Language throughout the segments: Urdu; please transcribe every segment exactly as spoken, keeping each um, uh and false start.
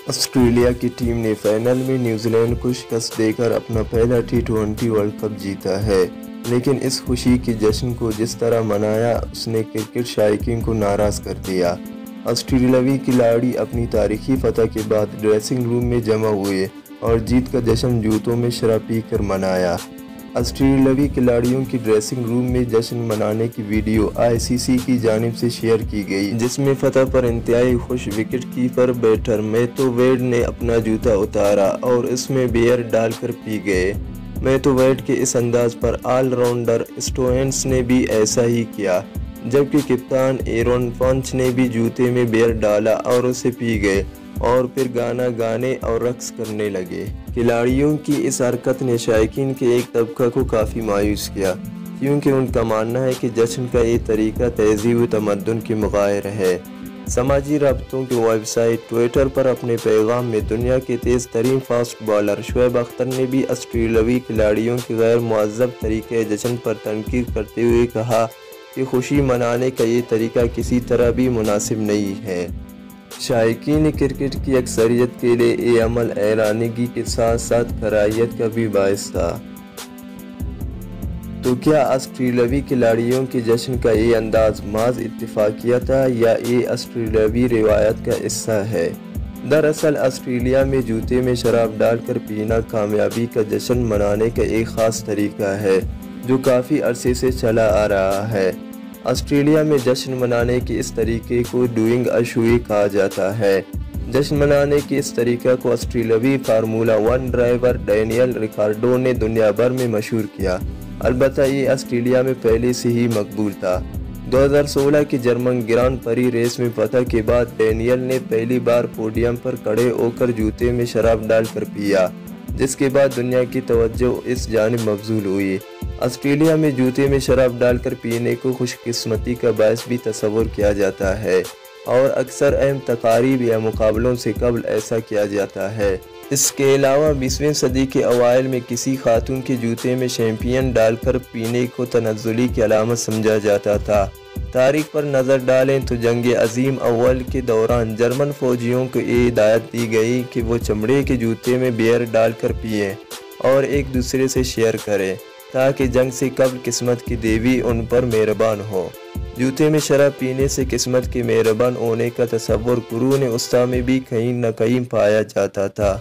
آسٹریلیا کی ٹیم نے فائنل میں نیوزی لینڈ کو شکست دے کر اپنا پہلا ٹی ٹوئنٹی ورلڈ کپ جیتا ہے، لیکن اس خوشی کے جشن کو جس طرح منایا اس نے کرکٹ شائقین کو ناراض کر دیا۔ آسٹریلیاوی کھلاڑی اپنی تاریخی فتح کے بعد ڈریسنگ روم میں جمع ہوئے اور جیت کا جشن جوتوں میں شراب پی کر منایا۔ آسٹریلیاوی کھلاڑیوں کی ڈریسنگ روم میں جشن منانے کی ویڈیو آئی سی سی کی جانب سے شیئر کی گئی، جس میں فتح پر انتہائی خوش wicket keeper batter Matthew Wade نے اپنا جوتا اتارا اور اس میں بیئر ڈال کر پی گئے۔ میتھیو ویڈ کے اس انداز پر آل راؤنڈر اسٹوئنس نے بھی ایسا ہی کیا، جبکہ کپتان ایرون فنچ نے بھی جوتے میں بیئر ڈالا اور اسے پی گئے اور پھر گانا گانے اور رقص کرنے لگے۔ کھلاڑیوں کی اس حرکت نے شائقین کے ایک طبقہ کو کافی مایوس کیا، کیونکہ ان کا ماننا ہے کہ جشن کا یہ طریقہ تہذیب و تمدن کے مغایر ہے۔ سماجی رابطوں کی ویب سائٹ ٹویٹر پر اپنے پیغام میں دنیا کے تیز ترین فاسٹ بالر شعیب اختر نے بھی آسٹریلیاوی کھلاڑیوں کے غیر مہذب طریقے جشن پر تنقید کرتے ہوئے کہا کہ خوشی منانے کا یہ طریقہ کسی طرح بھی مناسب نہیں ہے۔ شائقین کرکٹ کی اکثریت کے لیے یہ عمل حیرانگی کے ساتھ ساتھ کراہیت کا بھی باعث تھا۔ تو کیا آسٹریلیاوی کھلاڑیوں کے جشن کا یہ انداز محض اتفاقیہ تھا یا یہ آسٹریلیاوی روایت کا حصہ ہے؟ دراصل آسٹریلیا میں جوتے میں شراب ڈال کر پینا کامیابی کا جشن منانے کا ایک خاص طریقہ ہے جو کافی عرصے سے چلا آ رہا ہے۔ آسٹریلیا میں جشن منانے کے اس طریقے کو ڈوئنگ اے شوئے کہا جاتا ہے۔ جشن منانے کے اس طریقہ کو آسٹریلیاوی formula one driver Daniel Ricciardo نے دنیا بھر میں مشہور کیا، البتہ یہ آسٹریلیا میں پہلے سے ہی مقبول تھا۔ دو ہزار سولہ کی جرمن گران پری ریس میں فتح کے بعد ڈینیل نے پہلی بار پوڈیم پر کھڑے ہو کر جوتے میں شراب ڈال کر پیا، جس کے بعد دنیا کی توجہ اس جانب مبذول ہوئی۔ آسٹریلیا میں جوتے میں شراب ڈال کر پینے کو خوش قسمتی کا باعث بھی تصور کیا جاتا ہے اور اکثر اہم تقاریب یا مقابلوں سے قبل ایسا کیا جاتا ہے۔ اس کے علاوہ بیسویں صدی کے اوائل میں کسی خاتون کے جوتے میں شیمپین ڈال کر پینے کو تنزلی کی علامت سمجھا جاتا تھا۔ تاریخ پر نظر ڈالیں تو جنگ عظیم اول کے دوران جرمن فوجیوں کو یہ ہدایت دی گئی کہ وہ چمڑے کے جوتے میں بیئر ڈال کر پئیں اور ایک دوسرے سے شیئر کریں تاکہ جنگ سے قبل قسمت کی دیوی ان پر مہربان ہو۔ جوتے میں شراب پینے سے قسمت کے مہربان ہونے کا تصور قرون وسطیٰ میں بھی کہیں نہ کہیں پایا جاتا تھا۔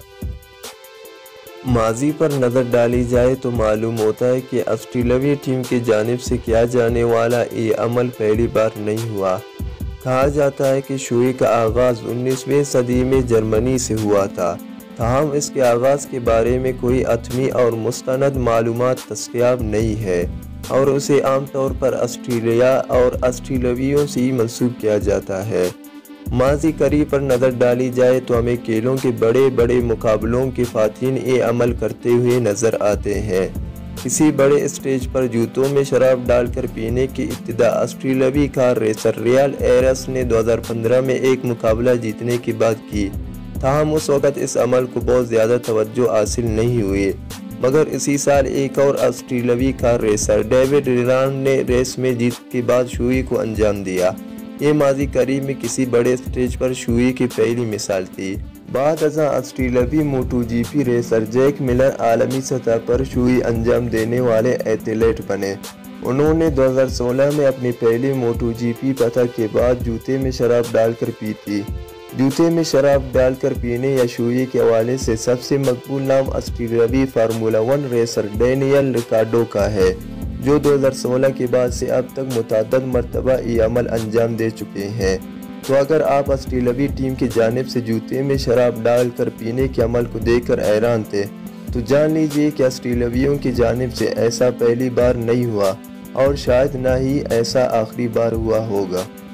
ماضی پر نظر ڈالی جائے تو معلوم ہوتا ہے کہ آسٹریلیاوی ٹیم کی جانب سے کیا جانے والا یہ عمل پہلی بار نہیں ہوا۔ کہا جاتا ہے کہ شوئے کا آغاز انیسویں صدی میں جرمنی سے ہوا تھا، تاہم اس کے آغاز کے بارے میں کوئی حتمی اور مستند معلومات دستیاب نہیں ہے اور اسے عام طور پر آسٹریلیا اور آسٹریلیاویوں سے ہی منسوب کیا جاتا ہے۔ ماضی قریب پر نظر ڈالی جائے تو ہمیں کھیلوں کے بڑے بڑے مقابلوں کے فاتحین یہ عمل کرتے ہوئے نظر آتے ہیں۔ کسی بڑے اسٹیج پر جوتوں میں شراب ڈال کر پینے کی ابتدا آسٹریلیاوی کار ریسر ریال ایرس نے دو ہزار پندرہ میں ایک مقابلہ جیتنے کے بعد کی، تاہم اس وقت اس عمل کو بہت زیادہ توجہ حاصل نہیں ہوئی، مگر اسی سال ایک اور آسٹریلیاوی کار ریسر ڈیوڈ ریران نے ریس میں جیت کے بعد شوئے کو انجام دیا۔ یہ ماضی قریب میں کسی بڑے اسٹیج پر شوئے کی پہلی مثال تھی۔ بعد ازاں آسٹریلیاوی moto G P racer Jack Miller عالمی سطح پر شوئے انجام دینے والے ایتھلیٹ بنے۔ انہوں نے دو ہزار سولہ میں اپنی پہلی موٹو جی پی فتح کے بعد جوتے میں شراب ڈال کر پی تھی۔ جوتے میں شراب ڈال کر پینے یا شوئے کے حوالے سے سب سے مقبول نام آسٹریلیاوی formula one racer Daniel Ricciardo کا ہے، جو دو ہزار سولہ کے بعد سے اب تک متعدد مرتبہ یہ عمل انجام دے چکے ہیں۔ تو اگر آپ آسٹریلیاوی ٹیم کی جانب سے جوتے میں شراب ڈال کر پینے کے عمل کو دیکھ کر حیران تھے، تو جان لیجئے کہ آسٹریلیاویوں کی جانب سے ایسا پہلی بار نہیں ہوا اور شاید نہ ہی ایسا آخری بار ہوا ہوگا۔